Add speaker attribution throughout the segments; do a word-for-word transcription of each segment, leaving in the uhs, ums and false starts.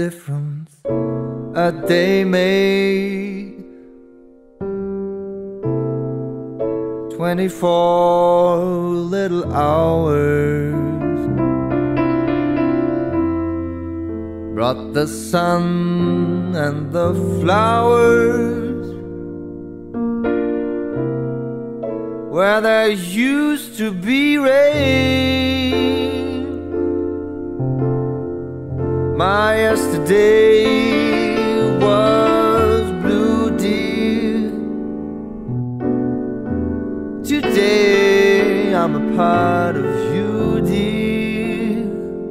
Speaker 1: difference a day made. Twenty-four little hours brought the sun and the flowers where there used to be rain. My yesterday was blue, dear. Today I'm a part of you, dear.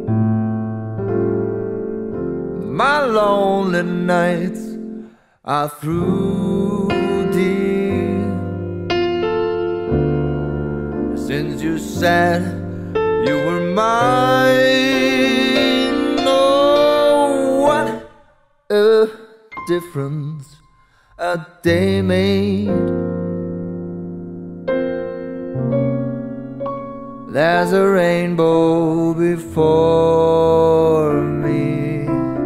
Speaker 1: My lonely nights are through, dear. Since you said you were mine, oh, what a difference a day made. There's a rainbow before me.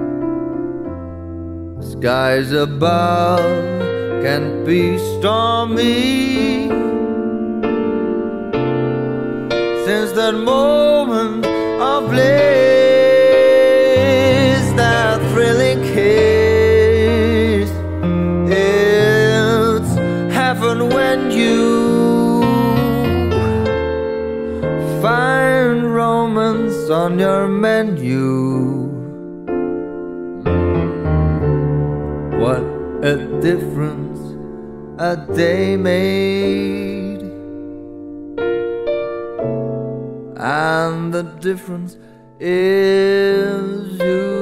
Speaker 1: Skies above can be stormy. Since that moment of bliss, that thrilling kiss, it's heaven when you find romance on your menu. What a difference a day made. And the difference is you.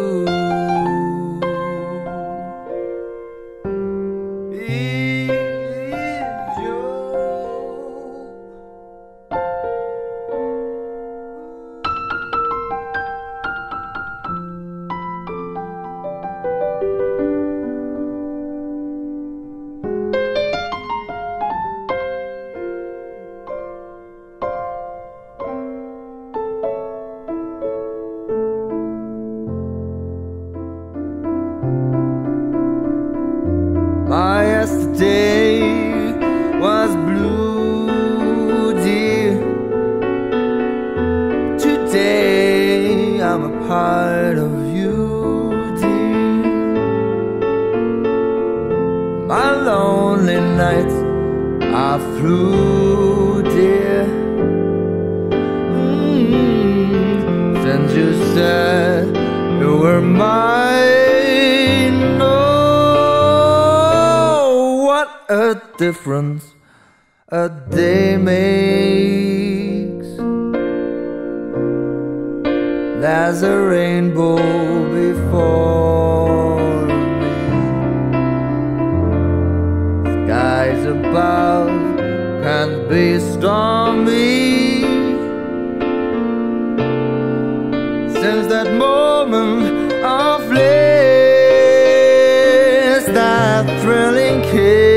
Speaker 1: My yesterday was blue, dear. Today I'm a part of you, dear. My lonely nights are through, dear. Mm-hmm. Since you said you were mine, oh, a difference a day makes. There's a rainbow before me. Skies above can't be stormy. Since that moment of bliss, that thrilling kiss,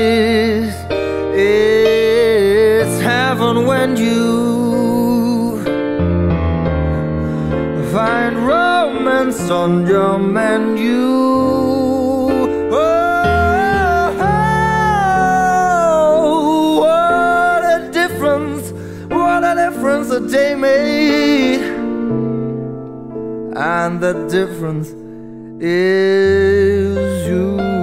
Speaker 1: when you find romance on your menu. Oh, oh, what a difference, what a difference a day made. And the difference is you.